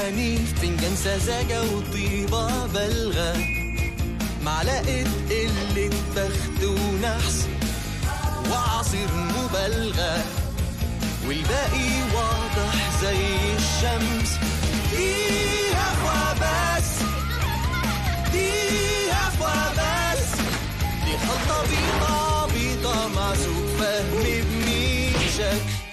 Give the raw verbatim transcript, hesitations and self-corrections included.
حنين، فنجان سذاجة وطيبة بلغة، معلقة قلة بخت ونحس وعصير مبالغة، والباقي واضح زي الشمس. دي هفوة بس، دي هفوة بس، دي خلطة بيضة بيضة معزوق فهم بميشك.